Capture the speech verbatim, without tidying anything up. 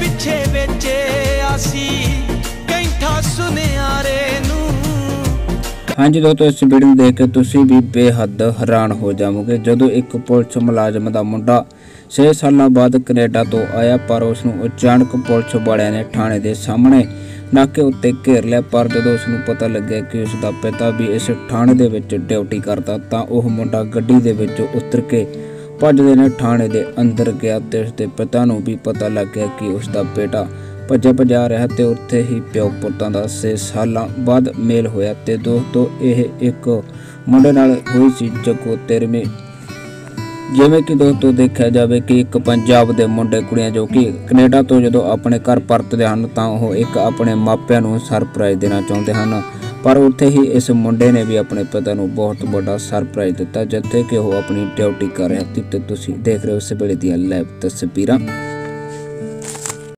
पिछे बेचे आसी कैंठा सुनियारे नू। हाँ जी दोस्तों, इस वीडियो में देख के तुसी भी बेहद हैरान हो जाओगे। जदों एक पुलिस मुलाजम का मुंडा छे साल बाद कनेडा तो आया, पर उसनू अचानक पुलिस वालियां ने थाने के सामने नाके उत्ते घेर लिया। पर जदों उसनू पता लग्या कि उसका पिता भी इस थाने दे विच ड्यूटी करता, तां ओह मुंडा गड्डी दे विच उतर के भजदे ने थाने दे अंदर गया ते उसके पिता नू भी पता लग गया कि उसका बेटा भज्या भजा रहा ते उत्थे ही प्यो पुत्तां दा छे सालां बाद मेल होया। ते दोस्तों यह एक मुंडे नाल हुई सी जगो तेरहवीं। जिवें कि दोस्तों देखा जाए कि एक पंजाब के मुंडे कुड़ियां जो कि कनेडा तो जो अपने घर परतदे हन तां ओह एक अपने मापिਆਂ नूं सरप्राइज देना चाहुंदे हन, पर उत्थे ही इस मुंडे ने भी अपने पिता नूं बहुत बड़ा सरप्राइज दिता जिथे कि वह अपनी ड्यूटी कर रहा सी। ते तुसीं देख रहे हो इस वेले दी लाइव तस्वीरां।